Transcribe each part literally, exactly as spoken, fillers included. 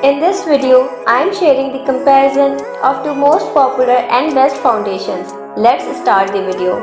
In this video, I am sharing the comparison of two most popular and best foundations. Let's start the video.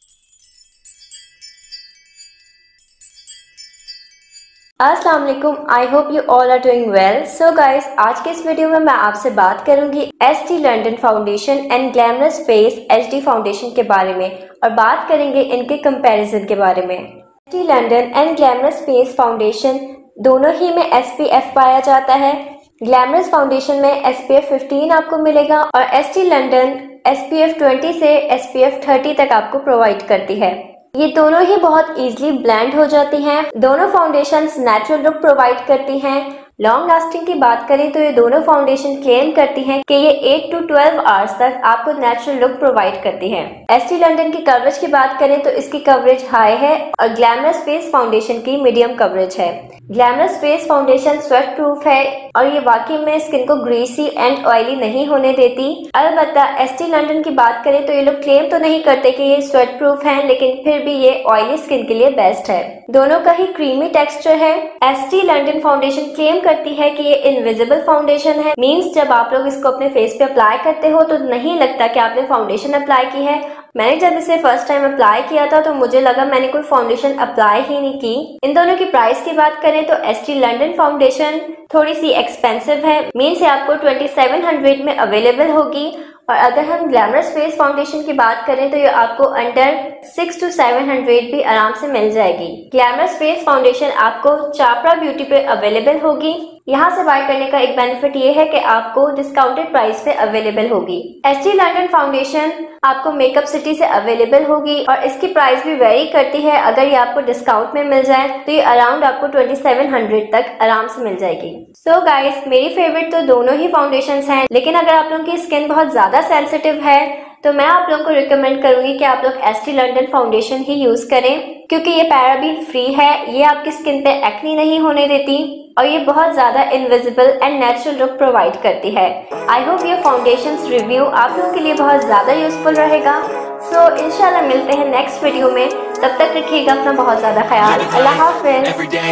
अस्सलाम वालेकुम, I hope you all are doing well. So guys, आज के इस video में मैं आपसे बात करूंगी S T London foundation and glamorous face HD foundation के बारे में और बात करेंगे इनके कंपैरिजन के बारे में। S T London and glamorous face foundation दोनों ही में एस पी एफ पाया जाता है। ग्लैमरस फाउंडेशन में एस पी एफ फिफ्टीन आपको मिलेगा और S T London S P F twenty से एस पी एफ थर्टी तक आपको प्रोवाइड करती है। ये दोनों ही बहुत इजीली ब्लेंड हो जाती हैं। दोनों फाउंडेशंस नेचुरल लुक प्रोवाइड करती हैं। लॉन्ग लास्टिंग की बात करें तो ये दोनों फाउंडेशन क्लेम करती हैं कि ये एट टू ट्वेल्व आवर्स तक आपको नेचुरल लुक प्रोवाइड करती हैं। एस्टी लंडन की कवरेज की बात करें तो इसकी कवरेज हाई है और ग्लैमरस फेस फाउंडेशन की मीडियम कवरेज है। Glamorous face foundation sweat proof है और ये वाकई में स्किन को ग्रीसी एंड ऑयली नहीं होने देती। अलबत्ता एस्टी लंडन की बात करें तो ये लोग क्लेम तो नहीं करते कि ये स्वेट प्रूफ है, लेकिन फिर भी ये ऑयली स्किन के लिए बेस्ट है। दोनों का ही क्रीमी टेक्सचर है। एस्टी लंडन फाउंडेशन क्लेम करती है कि ये इनविजिबल फाउंडेशन है, मींस जब आप लोग इसको अपने फेस पे अप्लाई करते हो तो नहीं लगता कि आपने फाउंडेशन अप्लाई की है। मैंने जब इसे फर्स्ट टाइम अप्लाई किया था तो मुझे लगा मैंने कोई फाउंडेशन अप्लाई ही नहीं की। इन दोनों की प्राइस की बात करें तो एस्टी लंडन फाउंडेशन थोड़ी सी एक्सपेंसिव है, मीन्स आपको ट्वेंटी सेवन हंड्रेड में अवेलेबल होगी। और अगर हम ग्लैमरस फेस फाउंडेशन की बात करें तो ये आपको under six two seven hundred भी आराम से मिल जाएगी। ग्लैमरस फेस फाउंडेशन आपको चापरा ब्यूटी पे अवेलेबल होगी। यहाँ से बाय करने का एक बेनिफिट ये है कि आपको डिस्काउंटेड प्राइस पे अवेलेबल होगी। एस्टी लंडन फाउंडेशन आपको मेकअप सिटी से अवेलेबल होगी और इसकी प्राइस भी वेरी करती है। अगर ये आपको डिस्काउंट में मिल जाए तो ये अराउंड आपको ट्वेंटी सेवन हंड्रेड तक आराम से मिल जाएगी। सो गाइस, मेरी फेवरेट तो दोनों ही फाउंडेशंस हैं, लेकिन अगर आप लोगों की स्किन बहुत ज्यादा सेंसिटिव है तो मैं आप लोगों को रिकमेंड करूंगी कि आप लोग एस्टी लंडन फाउंडेशन ही यूज करें, क्योंकि ये पैराबीन फ्री है, ये आपकी स्किन पे एक्नी नहीं होने देती और ये बहुत ज्यादा invisible and natural look provide करती है। आई होप ये फाउंडेशंस रिव्यू आप लोगों के लिए बहुत ज्यादा यूजफुल रहेगा। सो so, इंशाल्लाह मिलते हैं नेक्स्ट वीडियो में। तब तक रखिएगा अपना बहुत ज्यादा ख्याल। अल्लाह हाफिज़।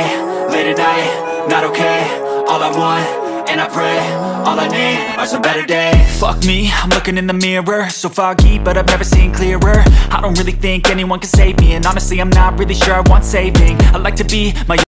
And I pray, all I need are some better days. Fuck me, I'm looking in the mirror, so foggy, but I've never seen clearer. I don't really think anyone can save me, and honestly I'm not really sure I want saving. I like to be my